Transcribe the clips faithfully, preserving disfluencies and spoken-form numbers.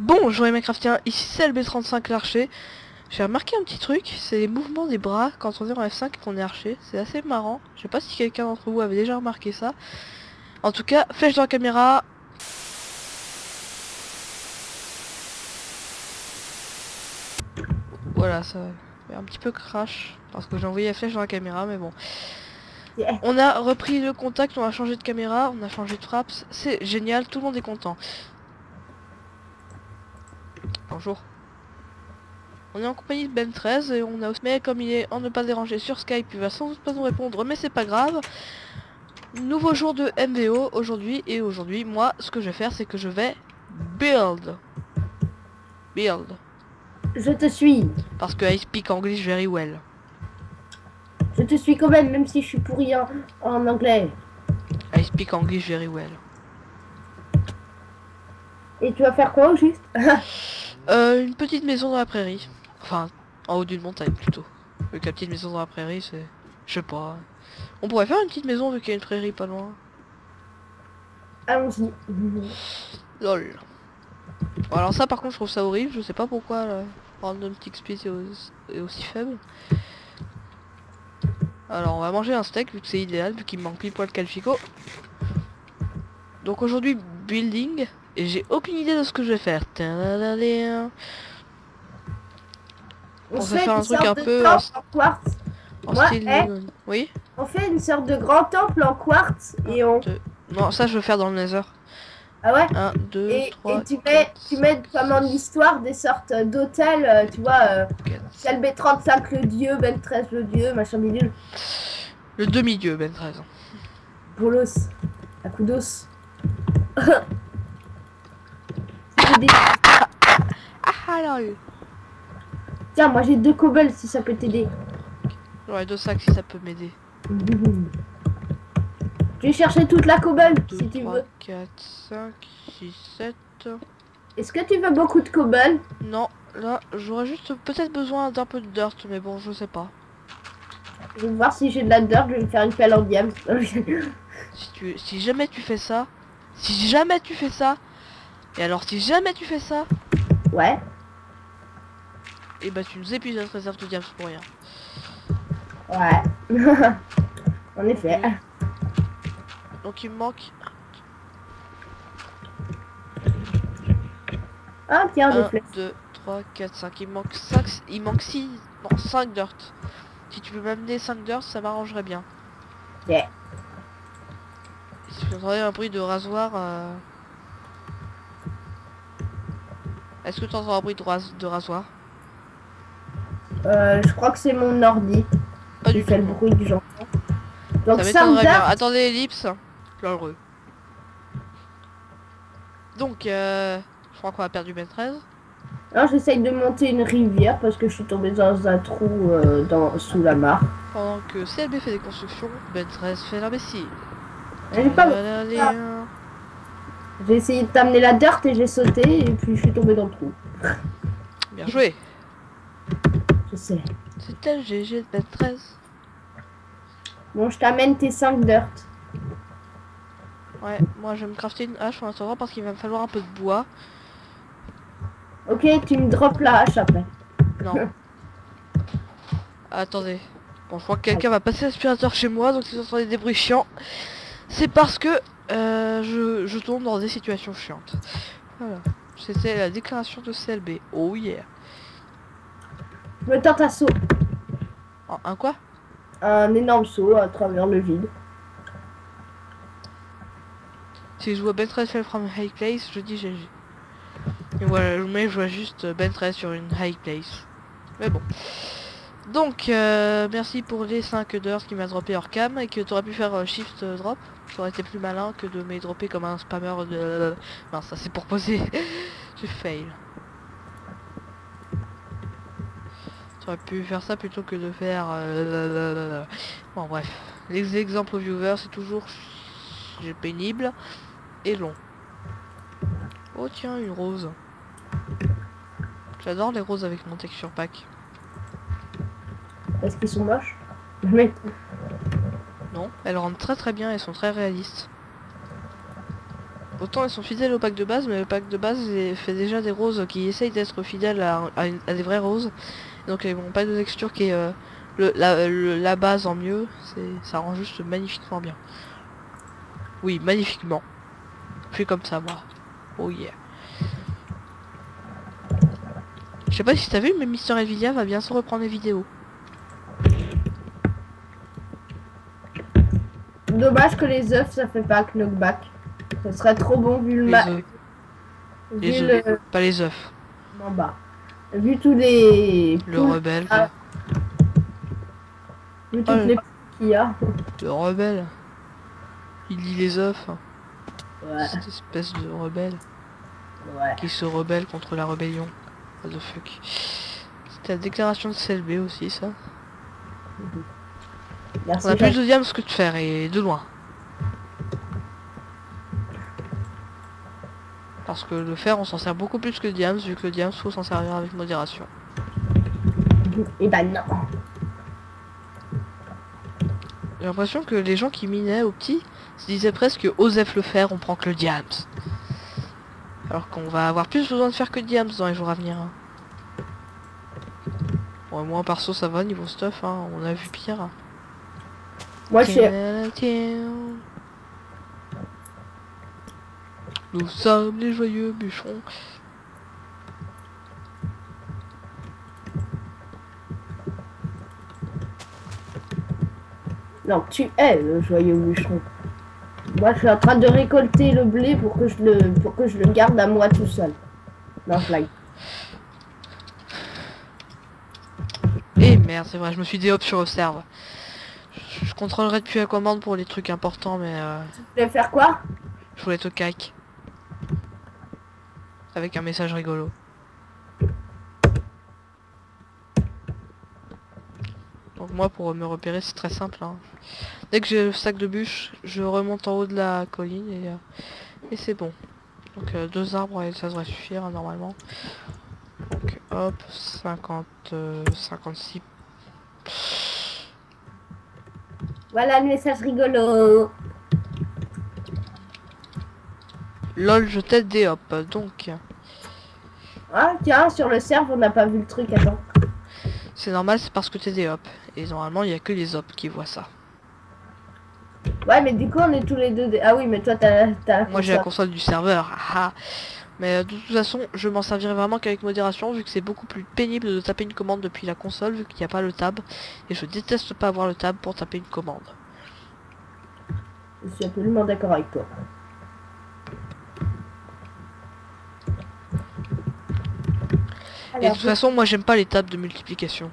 Bonjour les Minecraftiens, ici c'est L B trente-cinq l'archer. J'ai remarqué un petit truc, c'est les mouvements des bras quand on est en F cinq et qu'on est archer. C'est assez marrant. Je sais pas si quelqu'un d'entre vous avait déjà remarqué ça. En tout cas, flèche dans la caméra. Voilà, ça fait un petit peu crash parce que j'ai envoyé la flèche dans la caméra, mais bon. Yeah. On a repris le contact, on a changé de caméra, on a changé de frappe. C'est génial, tout le monde est content. Bonjour. On est en compagnie de Ben treize et on a aussi... Mais comme il est en ne pas déranger sur Skype, il va sans doute pas nous répondre, mais c'est pas grave. Nouveau jour de M V O aujourd'hui, et aujourd'hui, moi, ce que je vais faire, c'est que je vais build. Build. Je te suis. Parce que I speak English very well. Je te suis quand même, même si je suis pourri en, en anglais. I speak English very well. Et tu vas faire quoi au juste? euh, Une petite maison dans la prairie. Enfin, en haut d'une montagne plutôt. Vu que la petite maison dans la prairie, c'est... Je sais pas. On pourrait faire une petite maison vu qu'il y a une prairie pas loin. Allons-y. Lol. Bon, alors ça par contre je trouve ça horrible, je sais pas pourquoi le random tick speed est, aussi, est aussi faible. Alors on va manger un steak vu que c'est idéal, vu qu'il me manque pile poil de calfico. Donc aujourd'hui building, et j'ai aucune idée de ce que je vais faire. On, On se va fait faire un une truc sorte un de peu temple en, en quartz. en Moi, style... eh, Oui. On fait une sorte de grand temple en quartz et un, on... deux... Non, ça je veux faire dans le nether. Ah ouais. un, deux, et, trois, et tu quatre, mets, tu mets cinq, comme en six, histoire des sortes d'hôtels, euh, tu vois, euh, quatre. L B trente-cinq le dieu, Ben treize le dieu, machin bidule. Le demi-dieu, Ben treize. Bolos, à coup d'os. des... Ah lol. Tiens, moi j'ai deux cobbles si ça peut t'aider. J'aurais deux sacs si ça peut m'aider. Je vais chercher toute la cobble deux, si tu trois, veux. quatre, cinq, six, sept. Est-ce que tu veux beaucoup de cobble? Non, là j'aurais juste peut-être besoin d'un peu de dirt, mais bon, je sais pas. Je vais voir si j'ai de la dirt, je vais faire une pelle en diamant. Si tu, si jamais tu fais ça, si jamais tu fais ça, et alors si jamais tu fais ça, Ouais. et bah tu nous épuises notre réserve de diamants pour rien. Ouais. En effet. Donc il me manque Ah, pierre de un, flèche. deux, trois, quatre, cinq. Il me manque cinq, il manque six, non cinq dirt. Si tu peux m'amener cinq dirt, ça m'arrangerait bien. Yeah. Si vous entendez un bruit de rasoir, euh... est-ce que tu entends un bruit de, ras de rasoir? Euh, je crois que c'est mon ordi. Pas qui du fait tout. le bruit que j'entends. Donc Ça ça m'étonnerait bien. dirt. Attendez, ellipse. Heureux. Donc, euh, je crois qu'on a perdu Ben treize. Alors j'essaye de monter une rivière parce que je suis tombée dans un trou euh, dans, sous la mare. Pendant que C L B fait des constructions, Ben treize fait l'imbécile. J'ai pas... J'ai essayé de t'amener la dirt et j'ai sauté et puis je suis tombée dans le trou. Bien joué. Je sais. C'était le G G de Ben treize. Bon, je t'amène tes cinq dirt. Ouais, moi je vais me crafter une hache en attendant parce qu'il va me falloir un peu de bois. Ok, tu me drops la hache après. Non. Attendez. Bon, je crois que quelqu'un va passer l'aspirateur chez moi, donc si vous entendez des bruits chiants, c'est parce que euh, je, je tombe dans des situations chiantes. Voilà. C'était la déclaration de C L B. Oh yeah. Je me tente un saut. Un, un quoi? Un énorme saut à travers le vide. Si je vois Ben treize faire from high place, je dis G G. Et voilà, mais je vois juste Ben treize sur une high place. Mais bon. Donc, euh, merci pour les cinq d'heures qui m'a droppé hors cam et que tu aurais pu faire euh, shift euh, drop. Ça aurait été plus malin que de me dropper comme un spammer de... Non, ça c'est pour poser. J'ai fail. Tu aurais pu faire ça plutôt que de faire... Euh... Bon bref. Les exemples aux viewers c'est toujours pénible et long. Oh tiens, une rose. J'adore les roses avec mon texture pack. Est-ce qu'ils sont moches? Mais... Non, elles rendent très très bien, elles sont très réalistes. Autant ils sont fidèles au pack de base, mais le pack de base il fait déjà des roses qui essayent d'être fidèles à, à, une- à des vraies roses. Donc ils n'ont pas de texture qui est euh, le, la, le- la base en mieux. C'est, ça rend juste magnifiquement bien. Oui, magnifiquement. Je suis comme ça moi. Oh yeah. Je sais pas si t'as vu, mais Mister Nvidia va bien se reprendre les vidéos. Dommage que les œufs ça fait pas knockback. Ça serait trop bon vu le Les ma... œufs. vu Les le œufs. Pas les œufs. en bas. Vu tous les Le poules- rebelle. ah, vu toutes Oh, le... les poules qu'il y a. le rebelle. Il lit les œufs. Ouais, Cette espèce de rebelle. ouais. Qui se rebelle contre la rébellion. What the fuck. C'était la déclaration de C L B aussi ça. Merci. On a plus Jean. de diams que de fer et de loin. Parce que le fer on s'en sert beaucoup plus que le diams vu que le diams faut s'en servir avec modération. Et bah non. J'ai l'impression que les gens qui minaient au petit se disaient presque Osef le fer on prend que le diams. Alors qu'on va avoir plus besoin de fer que de diams dans les jours à venir. Hein. Bon, moi perso ça va niveau stuff, hein. On a vu pire. Moi je sais. Nous sommes les joyeux bûcherons. Non, tu es le joyeux bûcheron. Moi je suis en train de récolter le blé pour que je le pour que je le garde à moi tout seul. Dans ce live. Et merde, c'est vrai, je me suis déop sur Observe. Je, je contrôlerai depuis la commande pour les trucs importants, mais euh, Tu voulais faire quoi? je voulais te cac. Avec un message rigolo. Donc moi, pour me repérer, c'est très simple. Hein. Dès que j'ai le sac de bûches, je remonte en haut de la colline et, euh, et c'est bon. Donc euh, deux arbres, et ça devrait suffire hein, normalement. Donc hop, cinquante, euh, cinquante-six. Voilà le message rigolo. Lol, je t'aide des hop. Donc, Ah tiens, sur le serve on n'a pas vu le truc, attends. c'est normal, c'est parce que t'es des hop. Et normalement, il y a que les hop qui voient ça. Ouais mais du coup on est tous les deux des... Ah oui mais toi t'as la Moi, j'ai la console du serveur. Ah, ah. Mais euh, de toute façon, je m'en servirai vraiment qu'avec modération, vu que c'est beaucoup plus pénible de taper une commande depuis la console, vu qu'il n'y a pas le tab. Et je déteste pas avoir le tab pour taper une commande. Je suis absolument d'accord avec toi. Et de toute façon, moi, j'aime pas les tables de multiplication.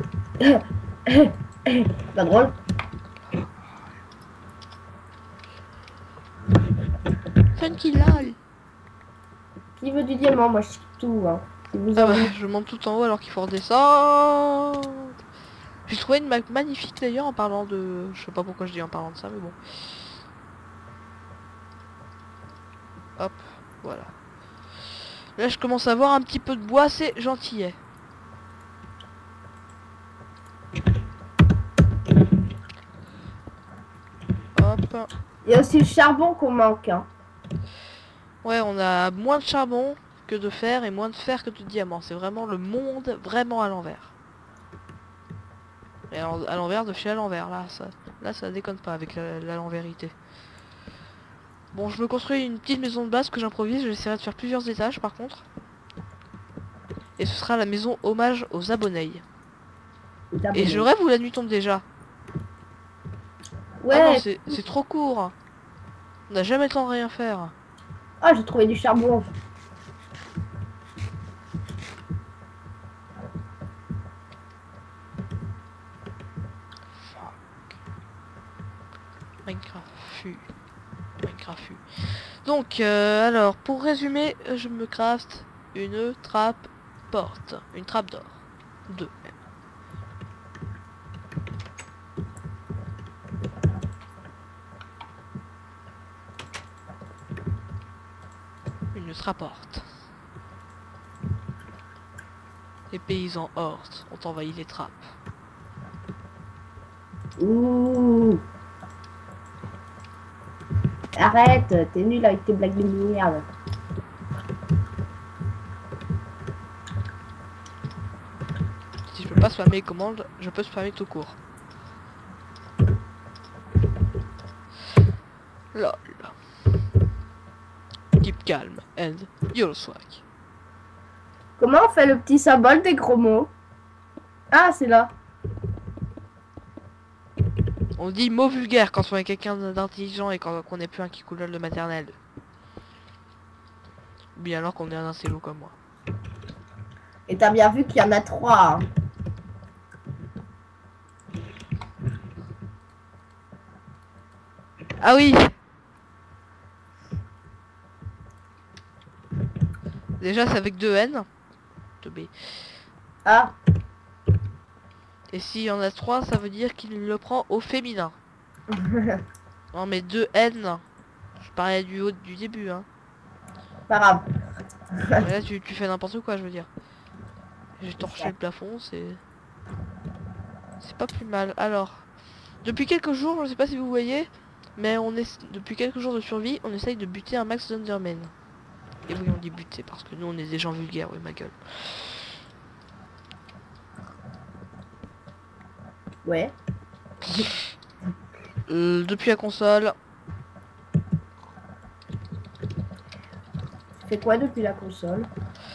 Pas drôle. Funky lol. Qui veut du diamant? Moi je suis tout. Hein. Si vous Ah en bah, voulez. je monte tout en haut alors qu'il faut redescendre. J'ai trouvé une map magnifique d'ailleurs en parlant de... Je sais pas pourquoi je dis en parlant de ça, mais bon. Hop, voilà. Là, je commence à voir un petit peu de bois, c'est gentillet. Hop. Il y a aussi le charbon qu'on manque. Hein. Ouais, on a moins de charbon que de fer et moins de fer que de diamant. C'est vraiment le monde vraiment à l'envers. Et alors, à l'envers de chez à l'envers, là, ça, là, ça déconne pas avec la, la l'envérité. Bon, je me construis une petite maison de base que j'improvise. J'essaierai de faire plusieurs étages, par contre. Et ce sera la maison hommage aux abonnés. Et je rêve où la nuit tombe déjà. Ouais. Ah non, c'est c'est trop court. On n'a jamais le temps de rien faire. Ah j'ai trouvé du charbon. Minecraft fut. Minecraft fut. Donc, euh, alors, pour résumer, je me craft une trappe porte. Une trappe d'or. Deux même. Une trapporte. Les paysans hortes ont envahi les trappes. Ouh. Arrête, t'es nul avec tes blagues de merde. Si je peux pas spammer les commandes, je peux spammer tout court. Lol. Keep calm and you'll swag. Comment on fait le petit symbole des gros mots? Ah, c'est là. On dit mot vulgaire quand on est quelqu'un d'intelligent et quand on n'est plus un kikoulol de maternelle. Ou bien alors qu'on est un incello comme moi. Et t'as bien vu qu'il y en a trois. Hein. Ah oui. Déjà c'est avec deux N. deux B. Ah. Et s'il y en a trois, ça veut dire qu'il le prend au féminin. Non mais deux N. Je parlais du haut du début hein. Pas grave. Mais là tu, tu fais n'importe quoi je veux dire. J'ai torché le plafond, c'est... C'est pas plus mal. Alors, depuis quelques jours, je sais pas si vous voyez, mais on est depuis quelques jours de survie, on essaye de buter un max d'Enderman. Et oui on dit buter parce que nous on est des gens vulgaires, oui ma gueule. Ouais. Euh, depuis la console, Tu fais quoi depuis la console?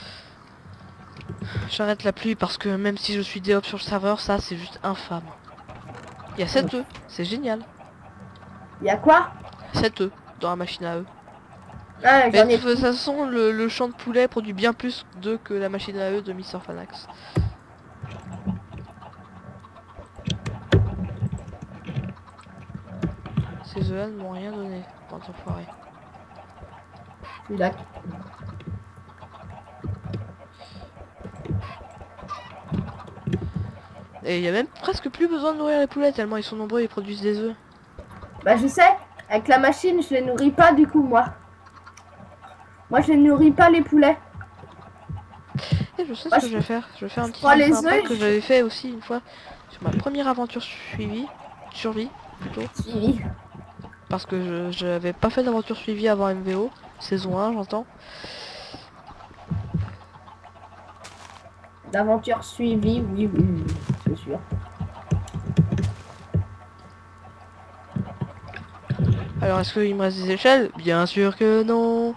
j'arrête la pluie parce que même si je suis D O P sur le serveur, ça c'est juste infâme. Il y a sept œufs, c'est génial. Il y a quoi? sept œufs dans la machine à œufs. Ah, Mais j'en de ai... toute façon, le, le champ de poulet produit bien plus d'œufs que la machine à œufs de Mister Fanax. Ces œufs ne m'ont rien donné, tant enfoiré. Là. Et il y a même presque plus besoin de nourrir les poulets tellement ils sont nombreux et produisent des œufs. Bah je sais, avec la machine, je les nourris pas du coup moi. Moi je les nourris pas les poulets. Et je sais Moi, ce que je- je vais faire. Je vais faire un je petit prends truc les sympa œufs, que je- j'avais fait aussi une fois sur ma première aventure suivie. Survie plutôt. Suivi. Parce que je j'avais pas fait d'aventure suivie avant M V O. Saison un j'entends. D'aventure suivie, oui, oui, oui, c'est sûr. Alors est-ce qu'il me reste des échelles? Bien sûr que non.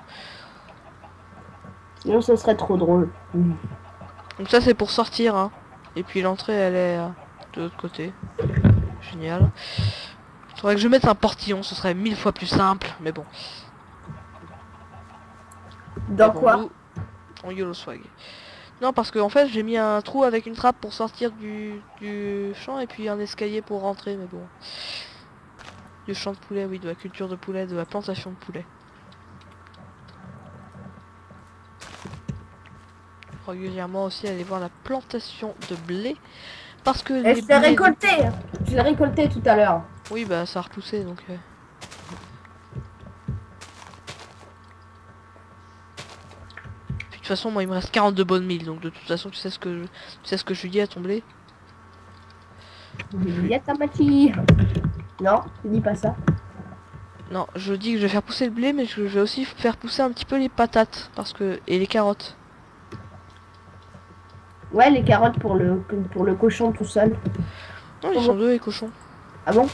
Sinon ce serait trop drôle. Mm. Donc ça c'est pour sortir hein. Et puis l'entrée elle est euh, de l'autre côté. Génial. Il faudrait que je mette un portillon, ce serait mille fois plus simple. Mais bon. Dans Mais bon, quoi? nous, on YOLO swag. Non parce que en fait j'ai mis un trou avec une trappe pour sortir du, du champ et puis un escalier pour rentrer mais bon. Du champ de poulet, oui, de la culture de poulet, de la plantation de poulet. Régulièrement aussi aller voir la plantation de blé. Parce que Et les je l'ai blés- récolté. Je l'ai récolté tout à l'heure. Oui bah ça a repoussé donc... euh. Puis, de toute façon moi il me reste quarante-deux bonnes milles donc de toute façon tu sais ce que je, tu sais ce que je lui dis à ton blé. Il y a ta machine. Non, tu dis pas ça. Non, je dis que je vais faire pousser le blé, mais je vais aussi faire pousser un petit peu les patates, parce que et les carottes. Ouais, les carottes pour le pour le cochon tout seul. Non, ils sont deux les cochons. Ah bon?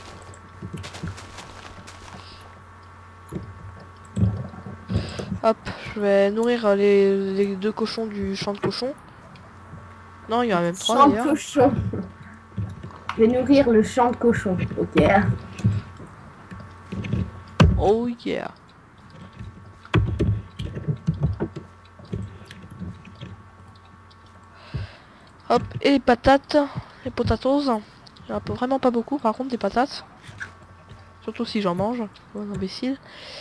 Hop, je vais nourrir les, les deux cochons du champ de cochons. Non, il y en a même trois Champ de d'ailleurs. cochon. Je vais nourrir le champ de cochon. Ok. Oh yeah. Hop, et les patates, les potatoes. Il y en a vraiment pas beaucoup par contre des patates. Surtout si j'en mange. Oh, imbécile.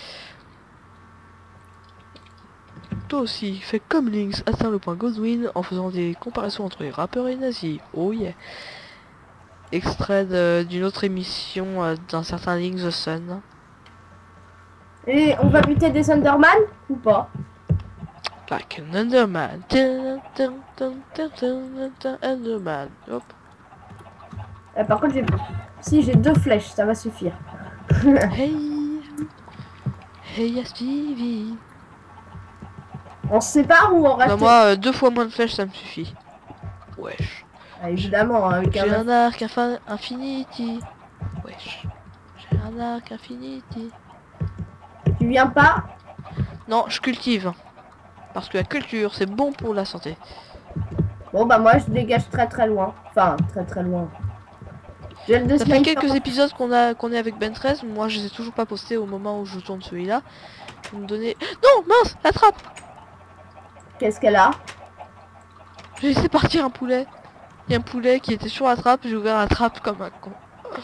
Toi aussi, fais comme Lynx, atteint le point Godwin en faisant des comparaisons entre les rappeurs et nazis. Oh yeah. Extrait d'une autre émission euh, d'un certain Lynx the Sun. Et on va buter des Enderman ou pas? Like an Enderman. Dun, dun, dun, dun, dun, dun, Enderman. Hop. Euh, par contre, j'ai si j'ai deux flèches, ça va suffire. Hey. Hey y'a Stevie. On se sépare ou on reste? Bah moi, euh, deux fois moins de flèches, ça me suffit. Wesh. Ah, évidemment, avec J'ai un... un arc infa- infinity. Wesh. J'ai un arc infinity. Tu viens pas? Non, je cultive. Parce que la culture, c'est bon pour la santé. Bon bah moi je dégage très très loin. Enfin, très très loin. J'ai le deux Ça fait sniper. quelques épisodes qu'on a qu'on est avec Ben treize. Moi, je les ai toujours pas postés au moment où je tourne celui-là. Vous me donnez... Non, mince, la trappe. Qu'est-ce qu'elle a? J'ai laissé partir un poulet. Il y a un poulet qui était sur la trappe, j'ai ouvert la trappe comme un con.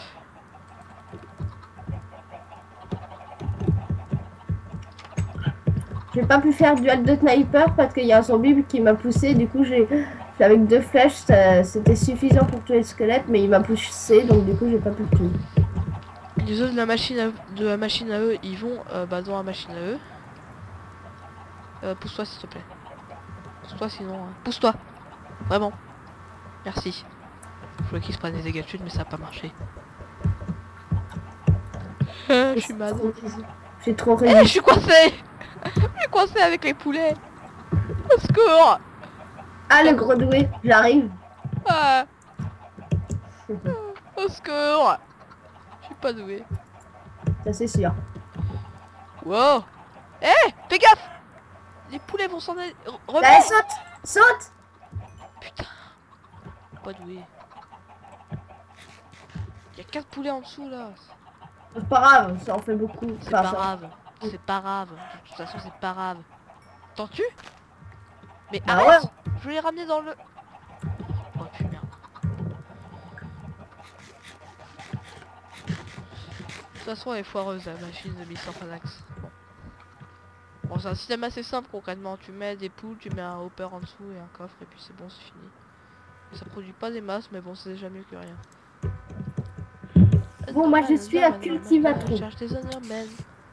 J'ai pas pu faire duel de sniper parce qu'il y a un zombie qui m'a poussé. Du coup, j'ai avec deux flèches, ça- c'était suffisant pour tuer le squelette, mais il m'a poussé, donc du coup, j'ai pas pu le tuer. Les autres de la machine à, de la machine à eux, ils vont euh, bah, dans la machine à eux. Euh, pousse-toi s'il te plaît. Pousse-toi sinon. Hein. Pousse-toi. Vraiment. Merci. Je voulais qu'ils se prennent des dégâts de chute, mais ça n'a pas marché. Je suis mal. J'ai trop Eh, réussi. je suis coincé. Je suis coincé avec les poulets. Au secours. Ah, le grenouiller, j'arrive. Ah. Au secours. Je suis pas doué. Ça, c'est sûr. Wow. Eh, fais gaffe. Les poulets vont s'en aller. Remets. Allez, saute. Saute. Putain. Pas doué. Il y a quatre poulets en dessous là. C'est pas grave, ça en fait beaucoup. C'est Enfin, pas ça- grave. C'est pas grave. De toute façon, c'est pas grave. T'entends-tu? Mais Bah arrête. ouais. Je vais les ramener dans le... Oh putain, merde. De toute façon, elle est foireuse la machine de Mister Fanax. Bon. Bon, c'est un système assez simple concrètement. Tu mets des poules, tu mets un hopper en dessous et un coffre et puis c'est bon, c'est fini. Ça produit pas des masses, mais bon, c'est déjà mieux que rien. Bon, moi, je suis à cultivatrice. Cherche des Endermen.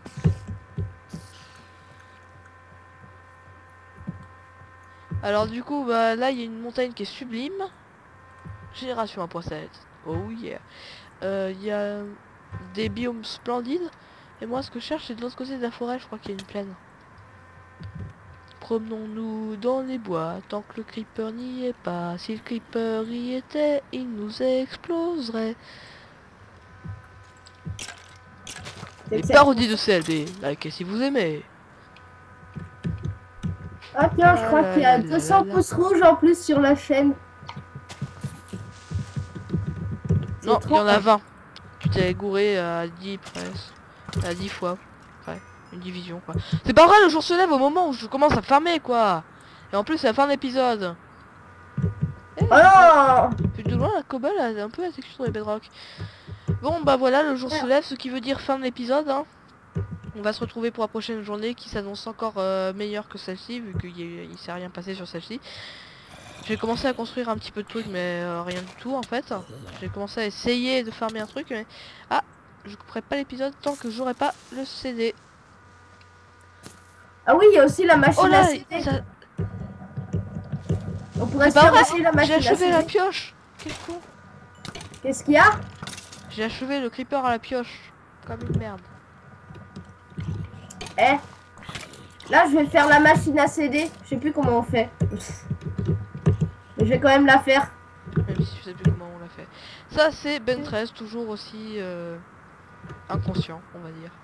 Alors du coup, bah là, il y a une montagne qui est sublime. Génération un point sept. Oh yeah. Euh, Il y a des biomes splendides. Et moi, ce que je cherche, c'est de l'autre côté de la forêt. Je crois qu'il y a une plaine. Promenons-nous dans les bois tant que le creeper n'y est pas. Si le creeper y était, il nous exploserait. Les C'est- parodies de C L B, likez si vous aimez. Ah tiens, je crois qu'il y a deux cents pouces rouges en plus sur la chaîne. Non, C'est il y en a trop- vingt. Tu t'es gouré à dix presque. À dix fois. Ouais, une division quoi. C'est pas vrai, le jour se lève au moment où je commence à farmer quoi. Et en plus, c'est la fin d'épisode. Eh, Oh non. plus de loin, la cobble a un peu la texture sur les bedrock. Bon bah voilà, le jour se lève, ce qui veut dire fin de l'épisode. Hein. On va se retrouver pour la prochaine journée qui s'annonce encore euh, meilleure que celle-ci, vu qu'il s'est rien passé sur celle-ci. J'ai commencé à construire un petit peu de trucs, mais euh, rien du tout en fait. J'ai commencé à essayer de farmer un truc, mais... Ah, je couperai pas l'épisode tant que j'aurai pas le C D. Ah oui, il y a aussi la machine Oh à là, C D. ça... On pourrait c'est se pas faire vrai, aussi la j'ai machine à achevé la C D. pioche. Quel con. Qu'est-ce qu'il y a? J'ai achevé le creeper à la pioche. Comme une merde. Eh. Là, je vais faire la machine à C D. Je sais plus comment on fait. Mais je vais quand même la faire. Même si je sais plus comment on l'a fait. Ça c'est Ben treize, toujours aussi euh, inconscient, on va dire.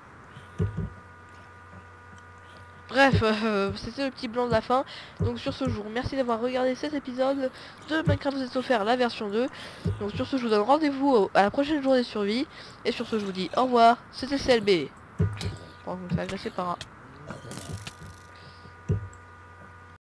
Bref, euh, c'était le petit blanc de la fin. Donc sur ce, je vous remercie d'avoir regardé cet épisode de Minecraft vous êtes offert la version deux. Donc sur ce, je vous donne rendez-vous à la prochaine journée de survie. Et sur ce, je vous dis au revoir. C'était C L B. Bon, je me fais agresser par un...